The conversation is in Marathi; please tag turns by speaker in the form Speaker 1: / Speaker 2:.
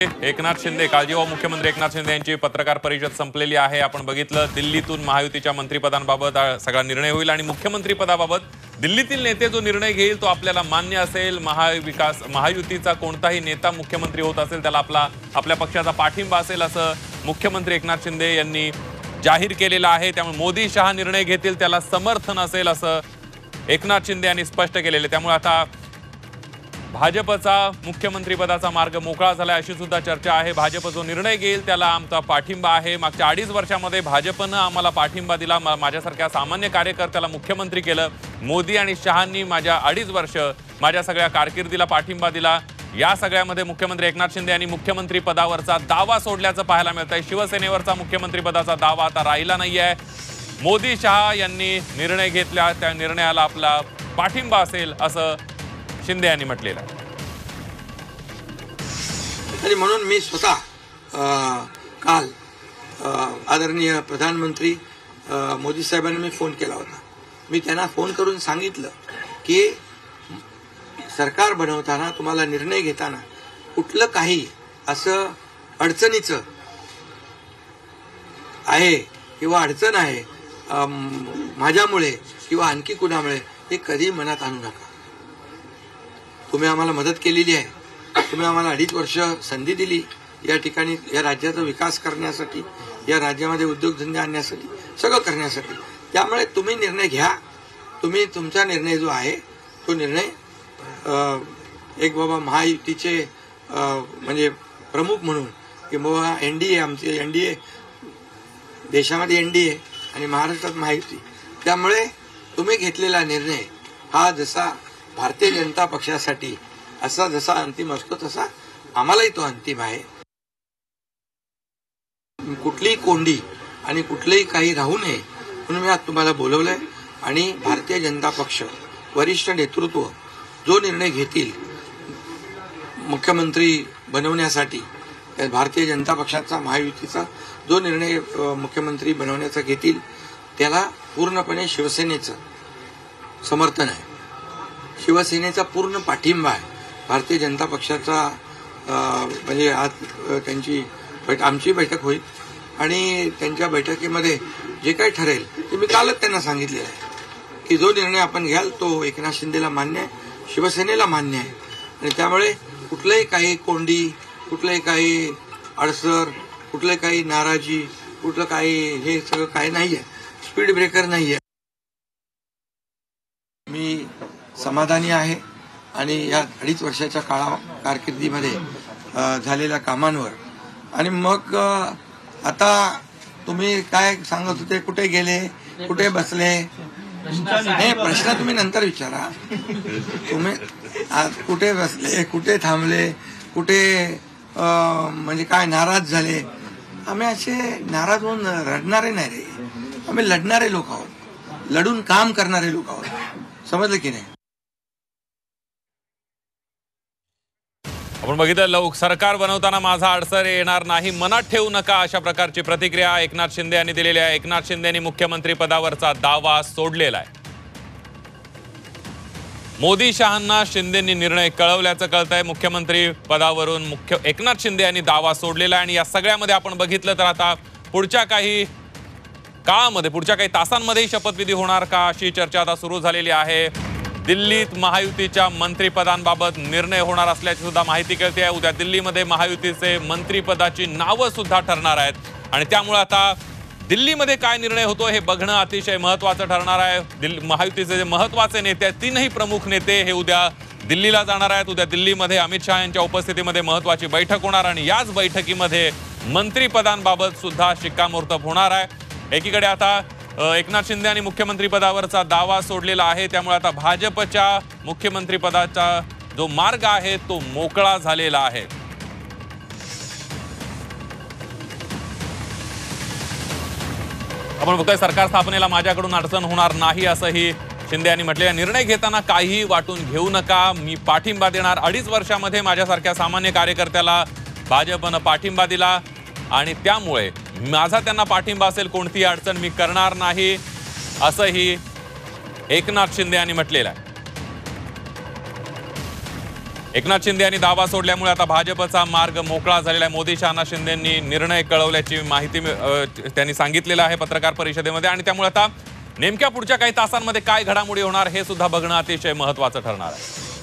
Speaker 1: एकनाथ शिंदे काळजीवाहू मुख्यमंत्री एकनाथ शिंदे यांची पत्रकार परिषद संपलेली आहे। आपण बघितलं दिल्लीतून महायुतीच्या मंत्रिपदांबाबत सगळा निर्णय होईल आणि मुख्यमंत्री पदाबाबत दिल्लीतील नेते जो निर्णय घेईल तो आपल्याला मान्य असेल। महायुतीचा कोणताही नेता मुख्यमंत्री होत असेल त्याला आपल्या पक्षाचा पाठिंबा असेल असं मुख्यमंत्री एकनाथ शिंदे यांनी जाहीर केलेलं आहे। त्यामुळे मोदी शहा निर्णय घेतील त्याला समर्थन असेल असं एकनाथ शिंदे यांनी स्पष्ट केलेले। त्यामुळे आता भाजपचा मुख्यमंत्री पदाचा मार्ग मोकळा झाला अशी सुद्धा चर्चा आहे। भाजप जो निर्णय घेईल त्याला आमचा पाठिंबा आहे। मागच्या 2.5 वर्षांमध्ये भाजपनं आम्हाला पाठिंबा दिला, माझ्यासारख्या सामान्य कार्यकर्त्याला मुख्यमंत्री केलं। मोदी आणि शहांनी माझ्या 2.5 वर्ष माझ्या सगळ्या कारकिर्दीला पाठिंबा दिला। या सगळ्यामध्ये मुख्यमंत्री एकनाथ शिंदे यांनी मुख्यमंत्री पदावरचा दावा सोडल्याचं पाहायला मिळतंय। शिवसेनेवरचा मुख्यमंत्री पदाचा दावा आता राहिला नाहीये। मोदी शहा यांनी निर्णय घेतला त्या निर्णयाला आपला पाठिंबा असेल असं शिंदे यांनी म्हटलेलं आहे।
Speaker 2: आणि म्हणून मी स्वतः काल आदरणीय प्रधानमंत्री मोदी साहेबांना मी फोन केला होता। मी त्यांना फोन करून सांगितलं की सरकार बनवताना तुम्हाला निर्णय घेताना कुठलं काही असं अडचणीचं आहे किंवा अडचण आहे माझ्यामुळे किंवा आणखी कुणामुळे हे कधी मनात आणू नका। तुम्ही आम्हाला मदत केलेली आहे, तुम्ही आम्हाला 2.5 वर्ष संधी दिली या ठिकाणी या राज्याचा विकास करण्यासाठी, या राज्यामध्ये उद्योगधंदे आणण्यासाठी, सगळं करण्यासाठी। त्यामुळे तुम्ही निर्णय घ्या। तुम्ही तुमचा निर्णय जो आहे तो निर्णय एक बाबा महायुतीचे म्हणजे प्रमुख म्हणून की बाबा एनडीए आमचे एनडीए देशामध्ये एनडीए आणि महाराष्ट्रात महायुती, त्यामुळे तुम्ही घेतलेला निर्णय हा जसा भारतीय जनता पक्षासाठी असा जसा अंतिम असतो तसा आम्हालाही तो अंतिम आहे। कुठलीही कोंडी आणि कुठलेही काही राहू नये म्हणून मी आज तुम्हाला बोलवलंय। आणि भारतीय जनता पक्ष वरिष्ठ नेतृत्व जो निर्णय घेतील मुख्यमंत्री बनवण्यासाठी, भारतीय जनता पक्षाचा महायुतीचा जो निर्णय मुख्यमंत्री बनवण्याचा घेतील त्याला पूर्णपणे शिवसेनेचं समर्थन आहे, शिवसेनेचा पूर्ण पाठिंबा आहे। भारतीय जनता पक्षाचा म्हणजे आज आमची बैठक होईल आणि त्यांच्या बैठकीमध्ये जे काही ठरेल ते मी कालच त्यांना सांगितलेलं आहे की जो निर्णय आपण घ्याल तो एकनाथ शिंदेला मान्य आहे, शिवसेनेला मान्य आहे। आणि त्यामुळे कुठलंही काही कोंडी, कुठलंही काही अडसर, कुठलं काही नाराजी, कुठलं काही हे सगळं काही नाही आहे, स्पीड ब्रेकर नाही आहे। मी समाधानी आहे आणि या 2.5 वर्षाच्या कारकिर्दीमध्ये झालेल्या कामांवर। आणि मग आता तुम्ही काय सांगत होते, कुठे गेले, कुठे बसले, हे प्रश्न तुम्ही नंतर विचारा। तुम्ही कुठे बसले, कुठे थांबले, कुठे म्हणजे काय नाराज झाले। आम्ही असे नाराज होऊन रडणारे नाही रे, आम्ही लढणारे लोक आहोत, लढून काम करणारे लोक आहोत। समजलं की नाही?
Speaker 1: आपण बघितलं सरकार बनवताना माझा अडसर येणार नाही, मनात ठेवू नका अशा प्रकारची प्रतिक्रिया एकनाथ शिंदे यांनी दिलेली आहे। एकनाथ शिंदे यांनी मुख्यमंत्री पदावरचा दावा सोडलेला आहे। मोदी शहांना शिंदेंनी निर्णय कळवल्याचं कळतंय। मुख्यमंत्री पदावरून एकनाथ शिंदे यांनी दावा सोडलेला आहे। आणि या सगळ्यामध्ये आपण बघितलं तर आता पुढच्या काही काळामध्ये, पुढच्या काही तासांमध्ये शपथविधी होणार का अशी चर्चा आता सुरू झालेली आहे। दिल्लीत महायुतीच्या मंत्रिपदांबाबत निर्णय होणार असल्याची सुद्धा माहिती कळते आहे। उद्या दिल्लीमध्ये महायुतीचे मंत्रिपदाची नावं सुद्धा ठरणार आहेत आणि त्यामुळे आता दिल्लीमध्ये काय निर्णय होतो हे बघणं अतिशय महत्त्वाचं ठरणार आहे। महायुतीचे जे महत्त्वाचे नेते आहेत, 3ही प्रमुख नेते हे उद्या दिल्लीला जाणार आहेत। उद्या दिल्लीमध्ये अमित शहा यांच्या उपस्थितीमध्ये महत्त्वाची बैठक होणार आणि याच बैठकीमध्ये मंत्रिपदांबाबत सुद्धा शिक्कामोर्तब होणार आहे। एकीकडे आता एकनाथ शिंदे यांनी मुख्यमंत्री पदावरचा दावा सोडलेला आहे, त्यामुळे आता भाजपच्या मुख्यमंत्री पदाचा जो मार्ग आहे तो मोकळा झालेला आहे। आपण बघतोय सरकार स्थापनेला माझ्याकडून अडचण होणार नाही असंही शिंदे यांनी म्हटले। निर्णय घेताना काहीही वाटून घेऊ नका, मी पाठिंबा देणार। 2.5 वर्षामध्ये माझ्यासारख्या सामान्य कार्यकर्त्याला भाजपनं पाठिंबा दिला आणि त्यामुळे माझा त्यांना पाठिंबा असेल, कोणतीही अडचण मी करणार नाही असंही एकनाथ शिंदे यांनी म्हटलेलं आहे। एकनाथ शिंदे यांनी दावा सोडल्यामुळे आता भाजपचा मार्ग मोकळा झालेला आहे. मोदी शहांना शिंदेंनी निर्णय कळवल्याची माहिती त्यांनी सांगितलेलं आहे पत्रकार परिषदेमध्ये आणि त्यामुळे आता नेमक्या पुढच्या काही तासांमध्ये काय घडामोडी होणार हे सुद्धा बघणं अतिशय महत्त्वाचं ठरणार आहे.